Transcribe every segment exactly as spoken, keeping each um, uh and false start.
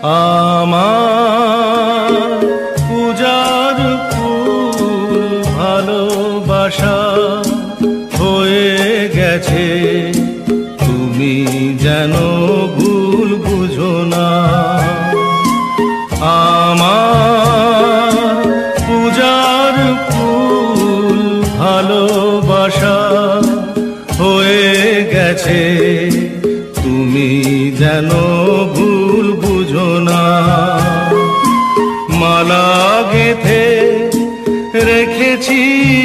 আমার পূজার ফুল ভালোবাসা হয়ে গেছে, তুমি যেন ভুল বুঝো না। আমার পূজার ফুল ভালোবাসা হয়ে গেছে, তুমি যেন ভুল বুঝো না। মালা গেঁথে রেখেছি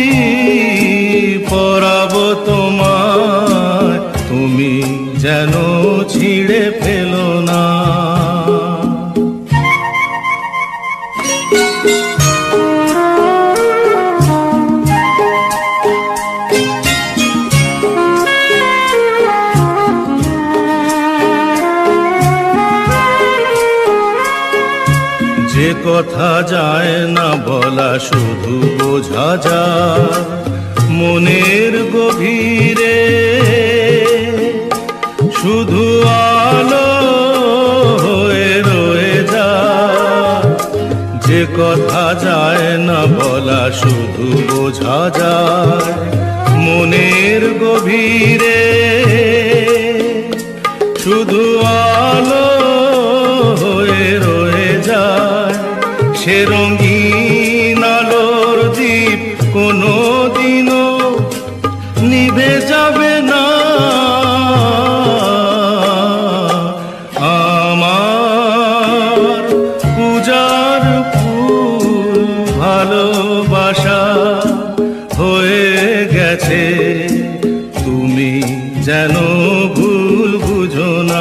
পরাবো তোমায়, তুমি যেন ছিঁড়ে ফেলো না। যে কথা যায় না বলা শুধু বোঝা যায় মনের গভীরে, শুধু আলো হয়ে রয়ে যায়। যে কথা যায় না বলা শুধু বোঝা যায় মনের গভীরে, শুধু আলো হয়ে রয়ে যায়। সে রঙিন আলোর দ্বীপ কোনো দিনও নিভে যাবে না। আমার পূজার ফুল ভালোবাসা হয়ে গেছে, তুমি যেন ভুল বুঝো না।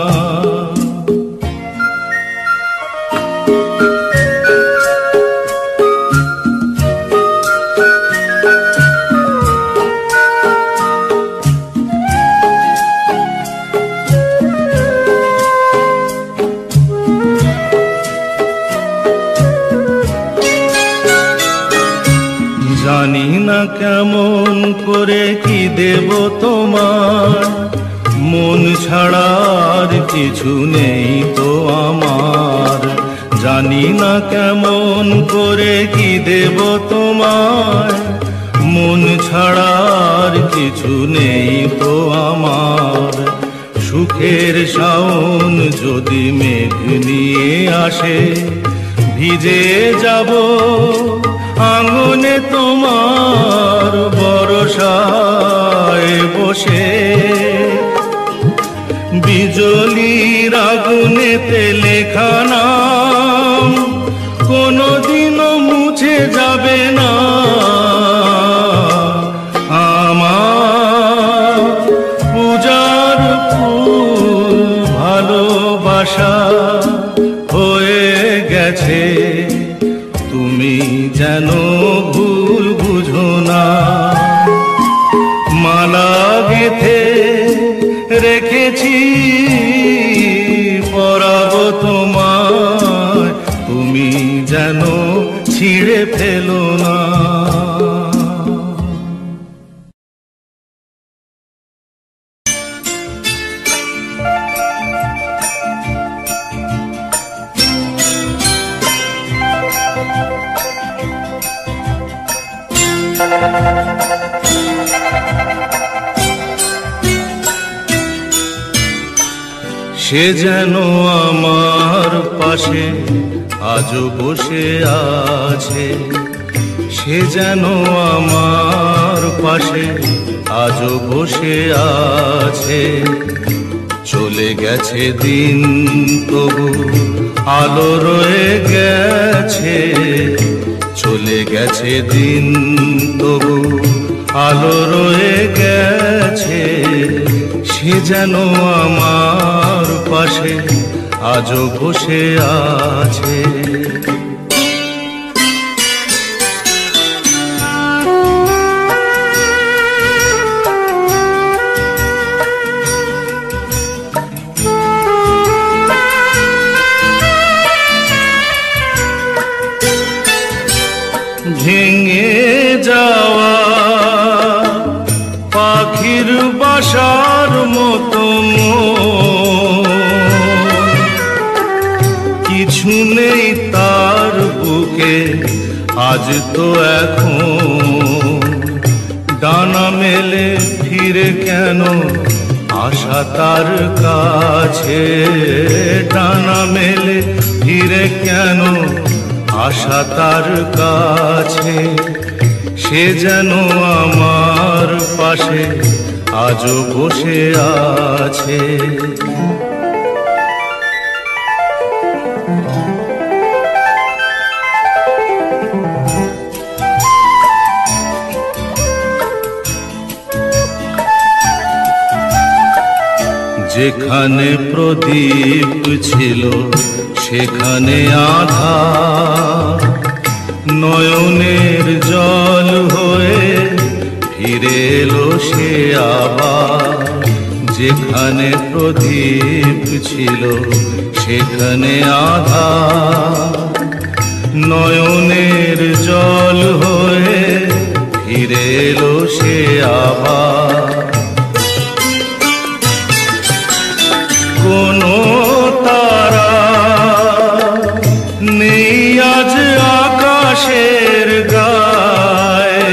জানি না কেমন করে কি দেব তোমার, মন ছাড়ার কিছু নেই তো আমার। জানি না কেমন করে কি দেব তোমার, মন ছাড়ার কিছু নেই তো আমার। সুখের শাওন যদি মেঘ নিয়ে আসে, ভিজে যাব আঙ্গনে তোমার বরসায় বসে। বিজলির আগুনেতে লেখা নাম কোনোদিনও মুছে যাবে না। আমার পূজার ফুল ভালোবাসা হয়ে গেছে, তুমি যেন ভুল বুঝো না। মালা গেঁথে রেখেছি পরাবো তোমায়, তুমি যেন ছিঁড়ে ফেলো না। সে যেন আমার পাশে আজও বসে আছে, সে যেন আমার পাশে আজও বসে আছে। চলে গেছে দিন তবু আলো রয়ে গেছে, চলে গেছে দিন তবু আলো রয়ে গেছে। সে যেন আমার পাশে আজও বসে আছে। ভেঙে যাওয়া পাখির বাসার মতো কিছু নেই তার বুকে আজ তো এখন, ডানা মেলে ফিরে কেন আশা তার কাছে, ডানা মেলে ফিরে কেন আশা তার কাছে, সে যেন আমার পাশে আজও বসে আছে। যেখানে প্রদীপ ছিল সেখানে আধার, নয়নের জল হয়ে ফিরে এলো সে আবার। যেখানে প্রদীপ ছিল সেখানে আধার, নয়নের জল হয়ে ফিরে এলো সে আবার। কোনো তারা নেই আজ আকাশের গায়ে,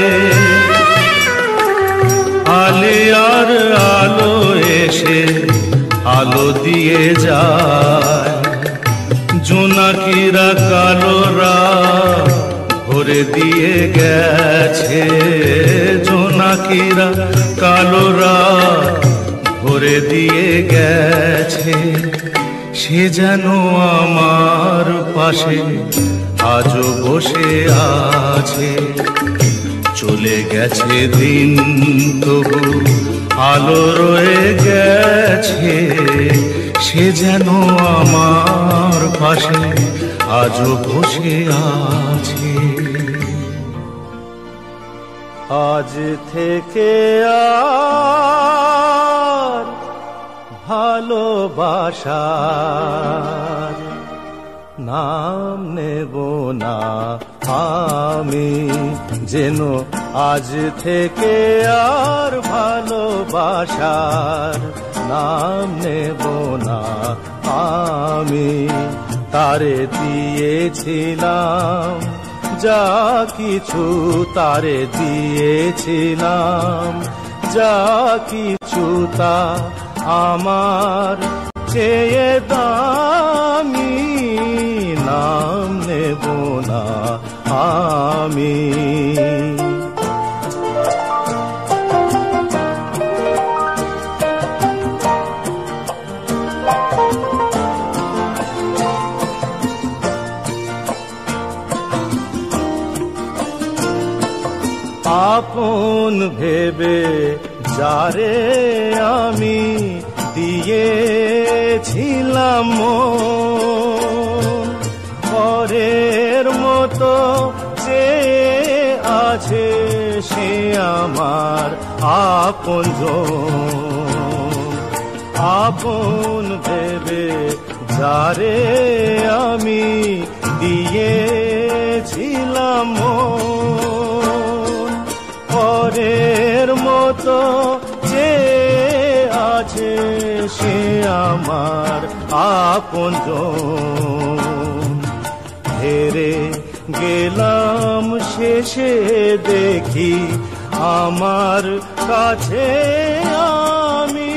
আলিয়ার আলো এসে আলো দিয়ে যায়। জোনাকিরা কালো রাত ভরে দিয়ে গেছে, জোনাকিরা কালো রাত ভরে দিয়ে গেছে, সে যেন আমার পাশে আজও বসে আছে। চলে গেছে দিন তবু আলো রয়ে গেছে, সে যেন আমার পাশে আজও বসে আছে। আজ থেকে আর ভালোবাসার নাম নেব না আমি, যেন আজ থেকে আর ভালোবাসার নাম নেব না আমি। তারে দিয়েছিলাম যা কিছু, তারে দিয়েছিলাম যা কিছু, তা আমার চেয়ে দামি, নাম নেব না আমি। আপন ভেবে যারে আমি দিয়েছিলাম পরের মতো যে আছে সে আমার আপনজন। আপন ভেবে যারে আমি দিয়েছিলাম পরের মতো যে আছে সে আমার আপনজন। হেরে গেলাম শেষে দেখি আমার কাছে আমি,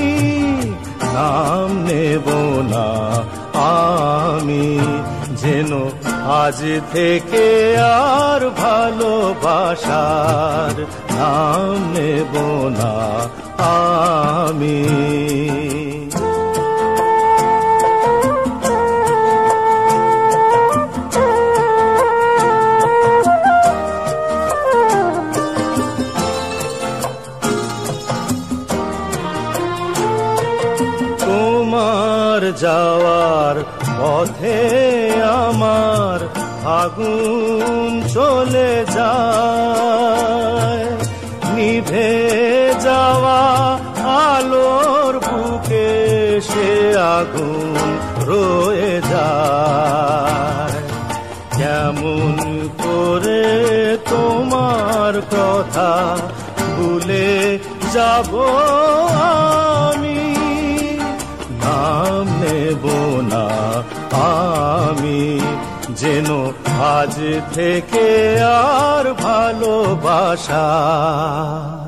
নাম নেব না আমি, যেন আজ থেকে আর ভালোবাসার নাম নেব না আমি। তোমার যাওয়ার পথে আমার আগুন চলে যায়, নিভে যাওয়া আলোর বুকে সে আগুন রয়ে যায়। কেমন করে তোমার কথা ভুলে যাব আমি, নাম নেব না আমি। আমি যেন আজ থেকে আর ভালোবাসার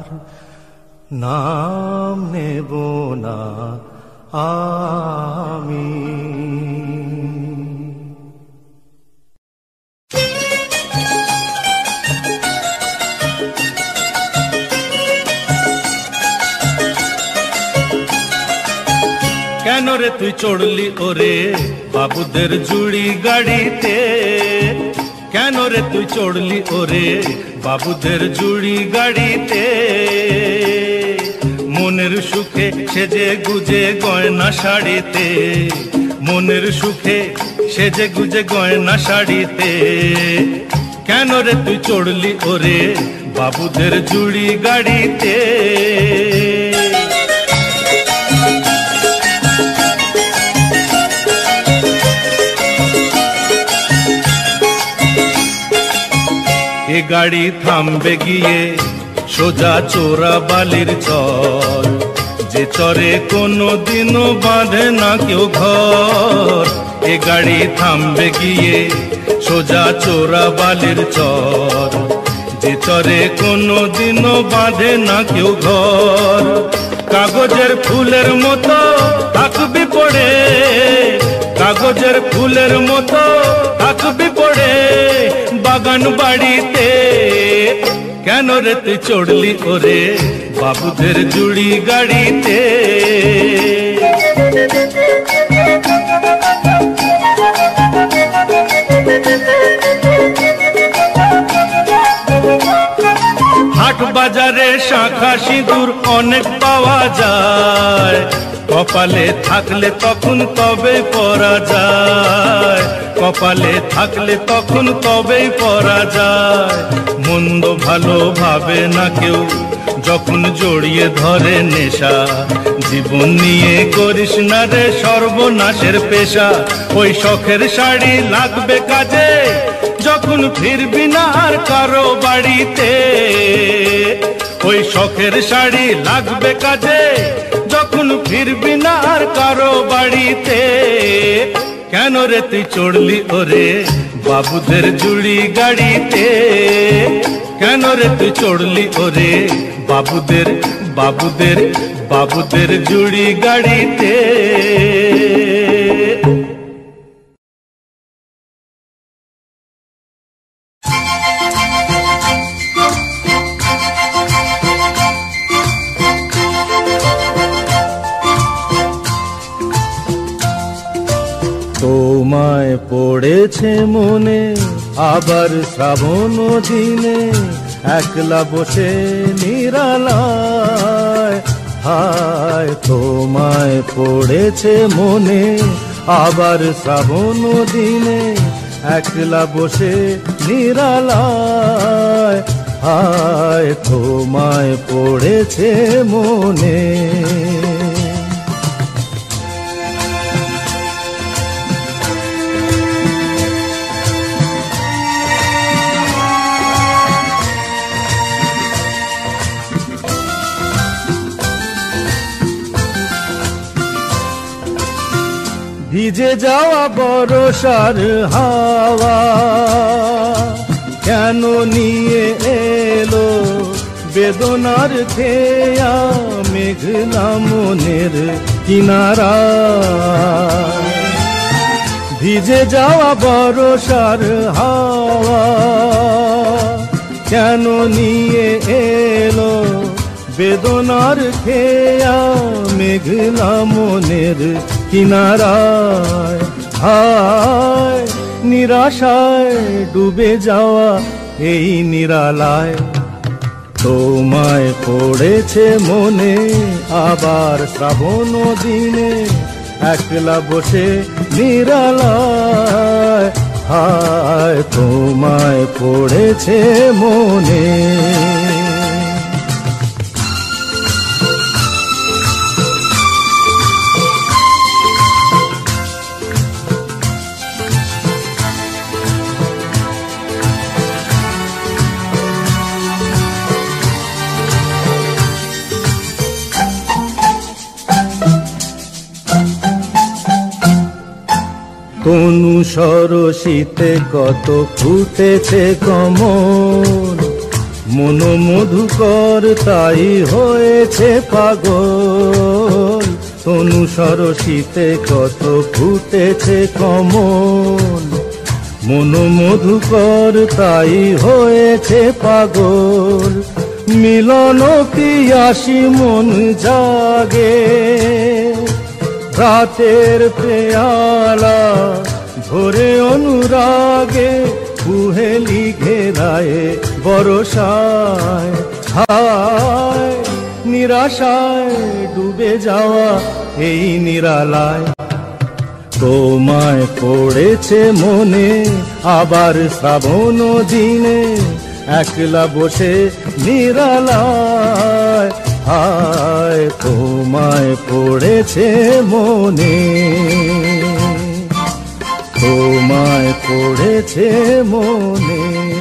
নাম নেব না আমি। কেন রে তুই চড়লি ওরে বাবুদের জুড়ি গাড়িতে, কেন রে তুই চড়লি ওরে বাবুদের জুড়ি গাড়িতে, মনের সুখে সেজে গুজে গয়না শাড়িতে, মনের সুখে সেজে গুজে গয়না শাড়িতে, কেন রে তুই চড়লি ওরে বাবুদের জুড়ি গাড়িতে। এ গাড়ি থামবে গিয়ে সোজা চোরা বালির চর, যে চরে কোনো দিনও বাঁধে না কেউ ঘর। এ গাড়ি থামবে গিয়ে সোজা চোরা বালির চর, যে চরে কোনো দিনও বাঁধে না কেউ ঘর। কাগজের ফুলের মতো থাকবি পড়ে, কাগজের ফুলের মতো থাকবি পড়ে বাগান বাড়িতে, কেন রে তুই চড়লি ওরে বাবুদের জুড়ি গাড়িতে। হাট বাজারে শাঁখা সিঁদুর অনেক পাওয়া যায়, কপালে থাকলে তখন তবেই পরা যায়, কপালে থাকলে তখন তবেই পরা যায়। মন্দ ভালো ভাবে না কেউ যখন জড়িয়ে ধরে নেশা, জীবন নিয়ে করিস না রে সর্বনাশের পেশা। ওই শখের শাড়ি লাগবে কাজে যখন ফিরবি না আর কারো বাড়িতে, ওই শখের শাড়ি লাগবে কাজে যখন ফিরবি না আর কারো বাড়িতে, কেন রে তুই চড়লি ওরে বাবুদের জুড়ি গাড়িতে, কেন রে তুই চড়লি ওরে বাবুদের বাবুদের বাবুদের জুড়ি গাড়িতে। তোমায় পড়েছে মনে আবার শ্রাবণ দিনে, একলা বসে নিরালায়, হায় তোমায় পড়েছে মনে আবার শ্রাবণ দিনে, একলা বসে নিরালায়, হায় তোমায় পড়েছে মনে। ভিজে যাওয়া বরষার হাওয়া কেন নিয়ে এলো বেদনার খেয়া মেঘলা মনের কিনারা, ভিজে যাওয়া বরষার হাওয়া কেন নিয়ে এলো বেদনার খেয়া মেঘলা মনের কিনারায়, হায় নিরাশায় ডুবে যাওয়া এই নিরালায়, তোমায় পড়েছে মনে আবার শ্রাবণ দিনে, একলা বসে নিরালায়, হায় তোমায় পড়েছে মনে। তনু সরসিতে কত ফুটেছে কমল, মন মধুকর তাই হয়েছে পাগল। তনু সরসিতে কত ফুটেছে কমল, মন মধুকর তাই হয়েছে পাগল। মিলন পিয়াসী মন জাগে, রাতের পেয়ালা ভরে অনুরাগে, কুহেলি ঘেরায় বরসায়। হায় নিরাশায় ডুবে যাওয়া এই নিরালায়, তোমায় পড়েছে মনে আবার শ্রাবণ দিনে, একলা বসে নিরালায়। হায় তোমায় পড়েছে মনে, তোমায় পড়েছে মনে।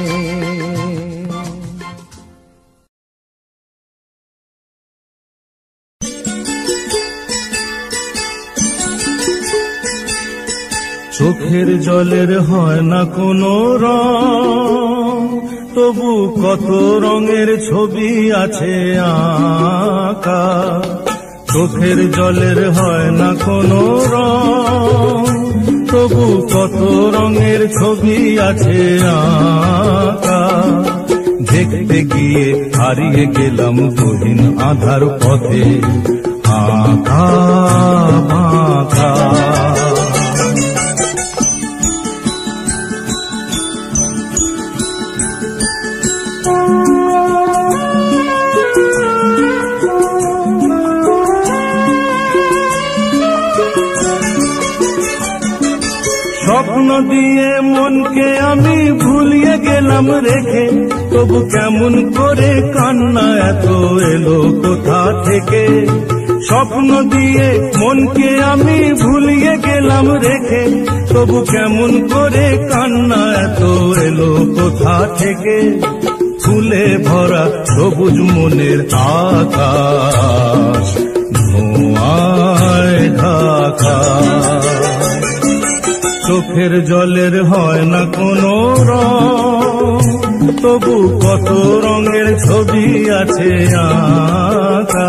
চোখের জলের হয় না কোনো রং, তবু কত রঙের ছবি আছে আঁকা। চোখের জলের হয় না কোনো রং, তবু কত রঙের ছবি আছে আঁকা। দেখতে গিয়ে হারিয়ে গেলাম গহীন আধার পথে, আঁকা বাঁকা। স্বপ্ন দিয়ে মনকে আমি ভুলিয়ে গেলাম রেখে, তবু কেমন করে কান্না এত এলো কোথা থেকে। স্বপ্ন দিয়ে মনকে আমি ভুলিয়ে গেলাম রেখে, তবু কেমন করে কান্না এত এলো কোথা থেকে। ফুলে ভরা সবুজ মনের আকাশ ধোঁয়ায় ঢাকা। চোখের জলের হয় না কোনো রং, তবু কত রঙের ছবি আছে আঁকা।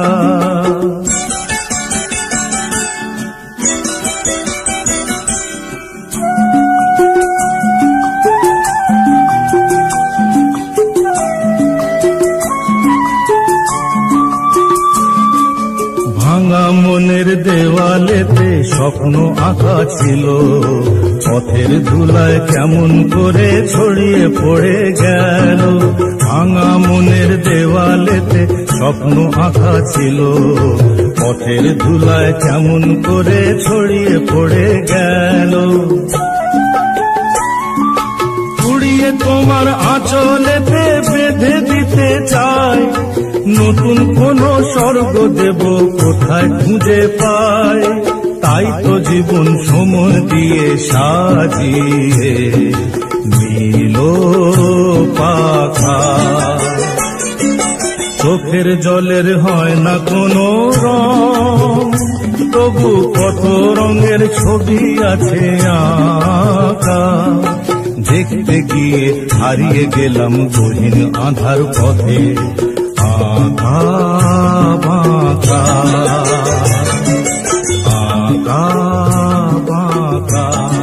ভাঙা মনের দেওয়ালেতে স্বপ্ন আঁকা ছিল, পথের ধুলায় কেমন করে ছড়িয়ে পড়ে গেল। ভাঙা মনের দেওয়ালেতে স্বপ্ন আঁকা ছিল, পথের ধুলায় কেমন করে ছড়িয়ে পড়ে গেল। উড়িয়ে তোমার আঁচলেতে বেঁধে দিতে চাই, নতুন কোন স্বর্গ দেব কোথায় খুঁজে পাই। তাই তো জীবন সময় দিয়ে সাজিয়ে নীল পাখা। চোখের জলের হয় না কোনো রং, তবু কত রঙের ছবি আছে আঁকা। দেখতে গিয়ে হারিয়ে গেলাম গহীন আধার পথে, আঁকা বাঁকা আঁকা বাঁকা।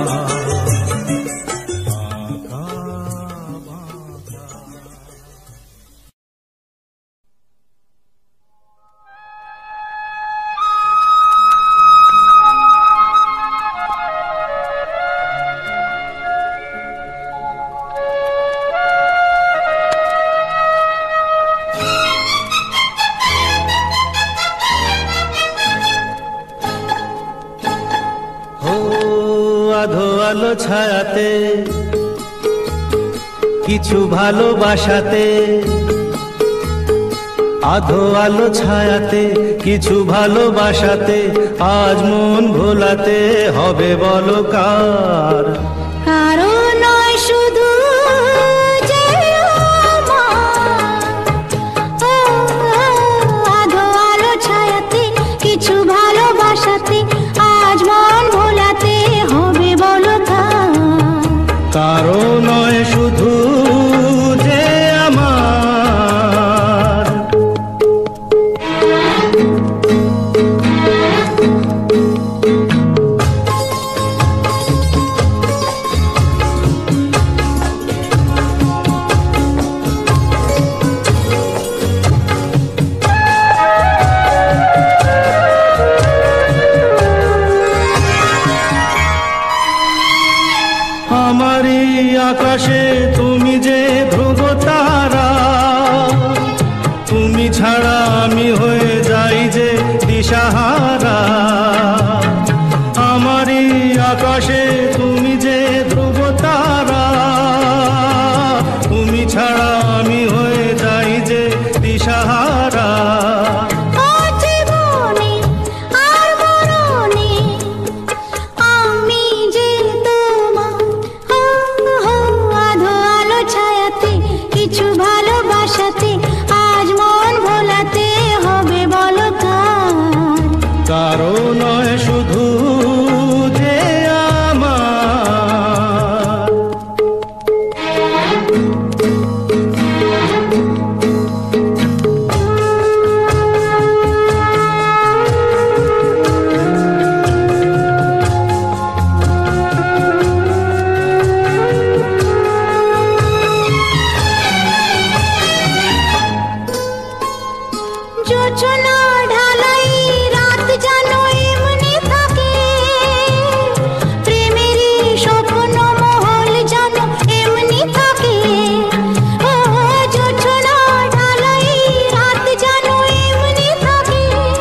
আলো ছায়াতে কিছু ভালোবাসাতে, আধো আলো ছায়াতে কিছু ভালোবাসাতে, আজ মন ভোলাতে হবে বলো কার। কারো নয় শুধু যে আধো আলো ছায়াতে কিছু ভালোবাসাতে, আজ মন ভোলাতে হবে বলো কার। আমারই আকাশে তুমি যে ধ্রুব তারা, তুমি ছাড়া আমি হয়ে যাই যে দিশাহারা। আমারই আকাশে তুমি যে ধ্রুব তারা, তুমি ছাড়া আমি হয়ে যাই যে দিশাহারা। ও জীবনে আর মরণে আমি যে তোমার, ও হো আধো আলো ছায়াতে কিছু ভালোবাসাতে আজ মন ভোলাতে হবে বলো কার। কারো নয় শুধু যে আমার। যোচনা ঢালাই রাত জানো এমনি থাকে, প্রেমেরই স্বপ্ন মহল জানো এমনি থাকে। ও যোচনা ঢালাই রাত জানো এমনি থাকে,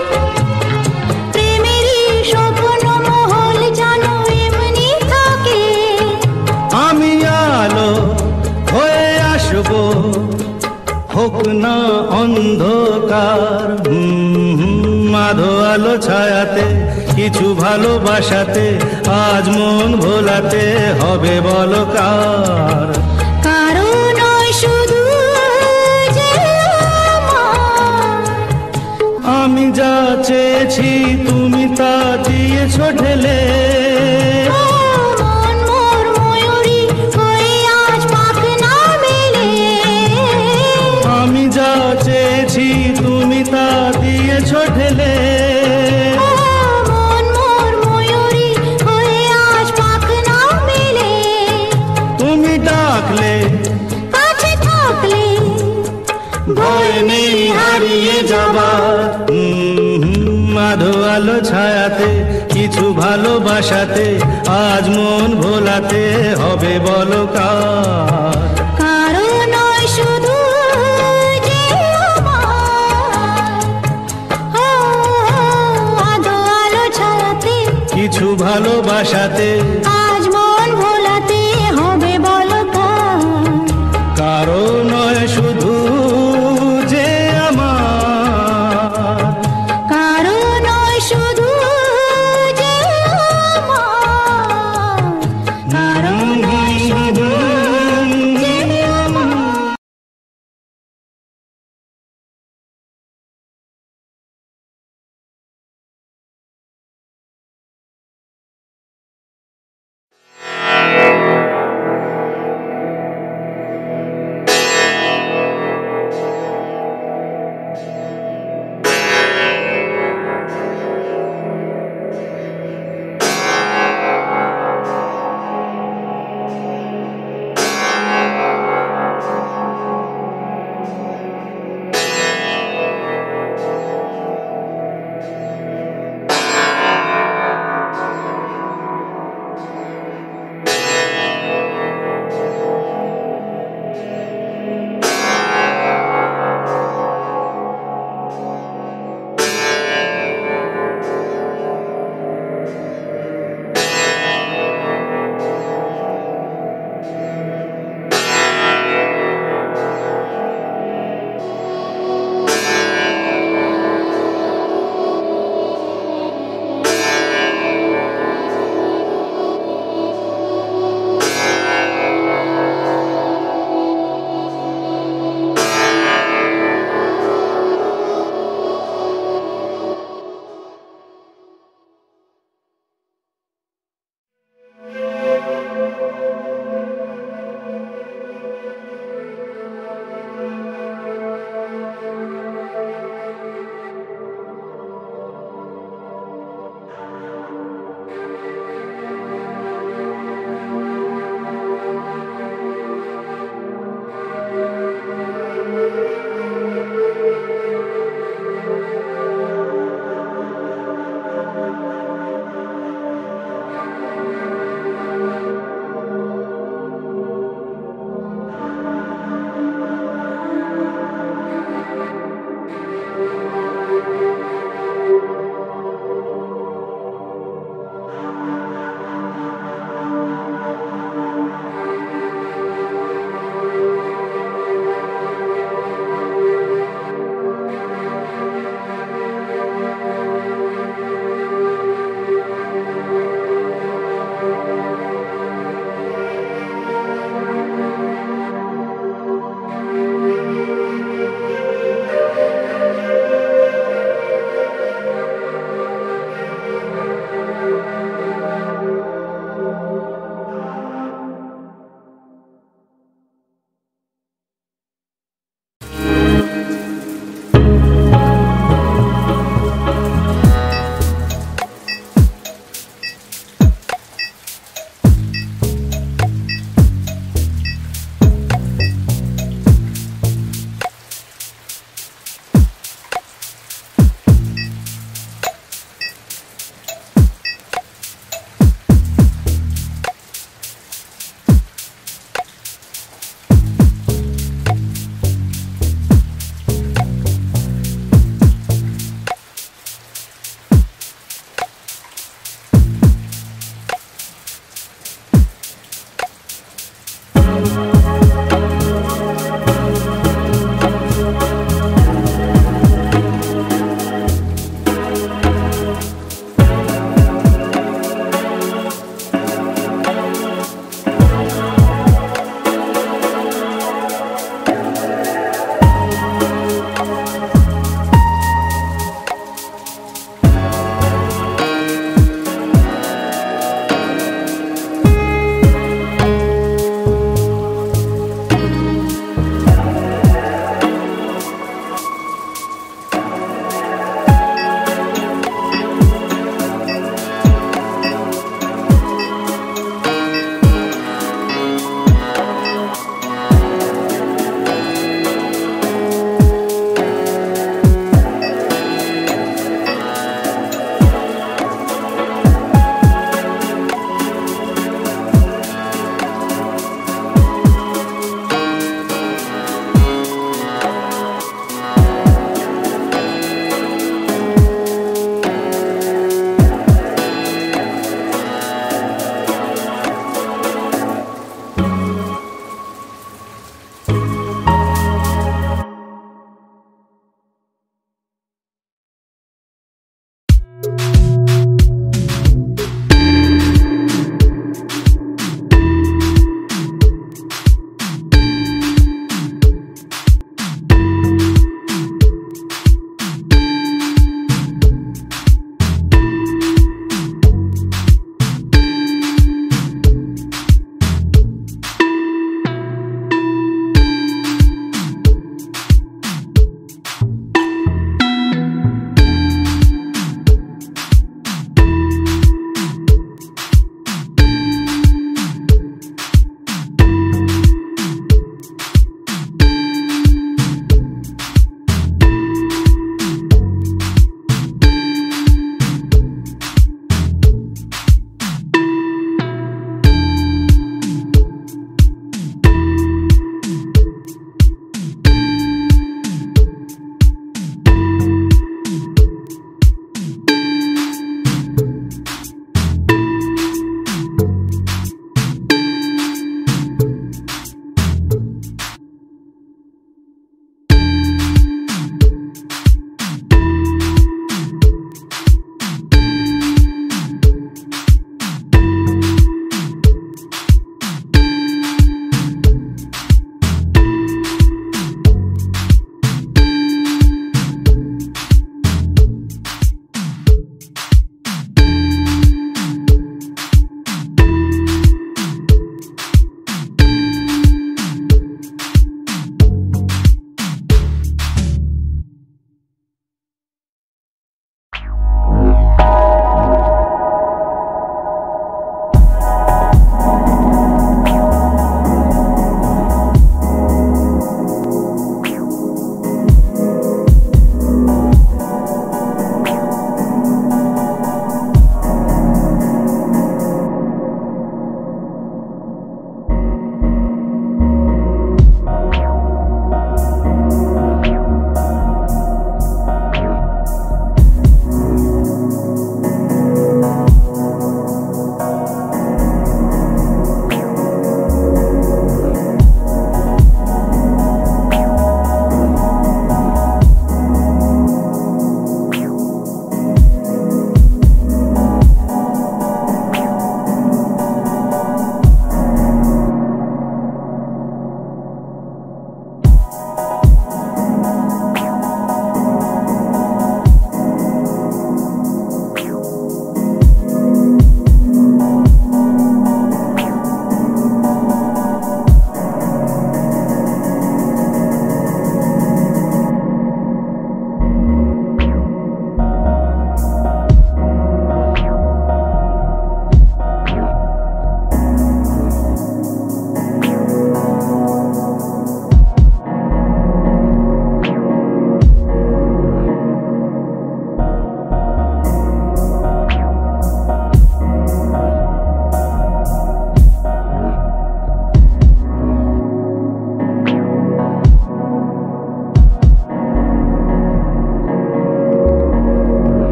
প্রেমেরই স্বপ্ন মহল জানো এমনি থাকে। আমি আলো হয়ে আসবো, হোক না অন্ধকার। হুম, আধো আলো ছায়াতে কিছু ভালোবাসাতে আজ মন ভোলাতে হবে বলো কার। কারো নয় শুধু যে আমার। আমি যা চেয়েছি তুমি তা দিয়েছো ঢেলে, ও মন মোর ময়ূরী হয়ে আজ পাখ না মেলে। আমি যা চেয়েছি তুমি তা দিয়েছো ঢেলে। ও মন মোর ময়ূরী হয়ে আজ পাখ না মেলে। তুমি ডাকলে কাছে থাকলে ভয় নেই হারিয়ে যাবার। হুম, আধো আলো ছায়াতে কিছু ভালোবাসাতে আজ মন ভোলাতে হবে বলো কার। কারো নয় শুধু যে আমার। ও আধো আলো ছায়াতে কিছু ভালোবাসাতে